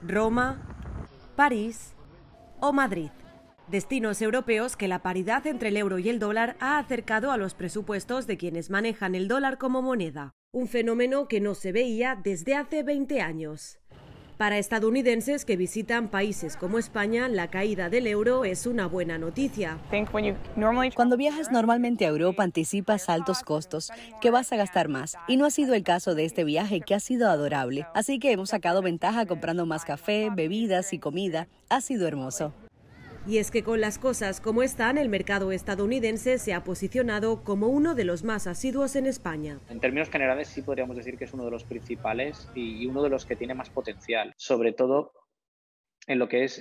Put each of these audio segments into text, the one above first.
Roma, París o Madrid. Destinos europeos que la paridad entre el euro y el dólar ha acercado a los presupuestos de quienes manejan el dólar como moneda, un fenómeno que no se veía desde hace 20 años. Para estadounidenses que visitan países como España, la caída del euro es una buena noticia. Cuando viajas normalmente a Europa anticipas altos costos, que vas a gastar más. Y no ha sido el caso de este viaje, que ha sido adorable. Así que hemos sacado ventaja comprando más café, bebidas y comida. Ha sido hermoso. Y es que con las cosas como están, el mercado estadounidense se ha posicionado como uno de los más asiduos en España. En términos generales sí podríamos decir que es uno de los principales y uno de los que tiene más potencial, sobre todo en lo que es,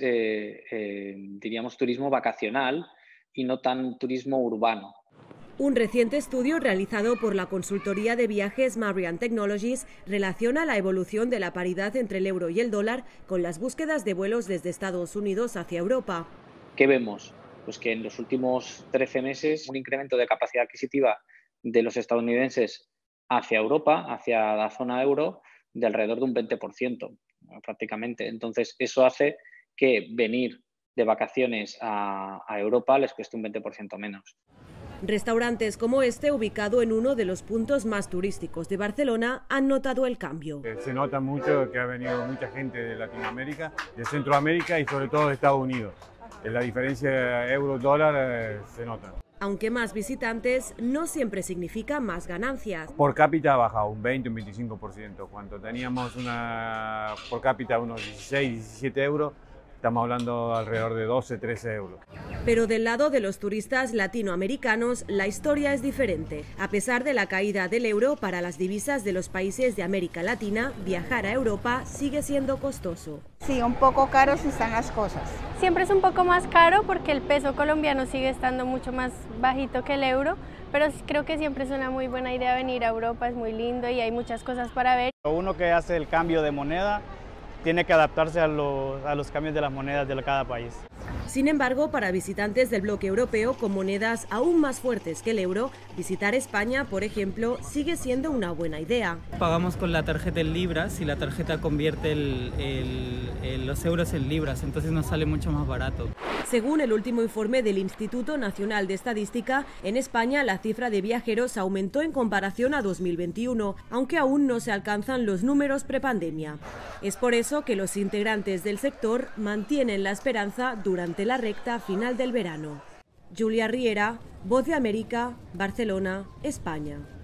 diríamos, turismo vacacional y no tan turismo urbano. Un reciente estudio realizado por la consultoría de viajes Marian Technologies relaciona la evolución de la paridad entre el euro y el dólar con las búsquedas de vuelos desde Estados Unidos hacia Europa. ¿Qué vemos? Pues que en los últimos 13 meses un incremento de capacidad adquisitiva de los estadounidenses hacia Europa, hacia la zona euro, de alrededor de un 20%, prácticamente. Entonces, eso hace que venir de vacaciones a Europa les cueste un 20% menos. Restaurantes como este, ubicado en uno de los puntos más turísticos de Barcelona, han notado el cambio. Se nota mucho que ha venido mucha gente de Latinoamérica, de Centroamérica y sobre todo de Estados Unidos. La diferencia euro-dólar se nota. Aunque más visitantes no siempre significa más ganancias. Por cápita ha bajado un 20 o un 25%. Cuando teníamos por cápita unos 16, 17 euros, estamos hablando alrededor de 12, 13 euros. Pero del lado de los turistas latinoamericanos, la historia es diferente. A pesar de la caída del euro para las divisas de los países de América Latina, viajar a Europa sigue siendo costoso. Sí, un poco caros están las cosas. Siempre es un poco más caro porque el peso colombiano sigue estando mucho más bajito que el euro, pero creo que siempre es una muy buena idea venir a Europa, es muy lindo y hay muchas cosas para ver. Uno que hace el cambio de moneda tiene que adaptarse a los cambios de las monedas de cada país. Sin embargo, para visitantes del bloque europeo con monedas aún más fuertes que el euro, visitar España, por ejemplo, sigue siendo una buena idea. Pagamos con la tarjeta en libras y la tarjeta convierte los euros en libras, entonces nos sale mucho más barato. Según el último informe del Instituto Nacional de Estadística, en España la cifra de viajeros aumentó en comparación a 2021, aunque aún no se alcanzan los números prepandemia. Es por eso que los integrantes del sector mantienen la esperanza durante la recta final del verano. Julia Riera, Voz de América, Barcelona, España.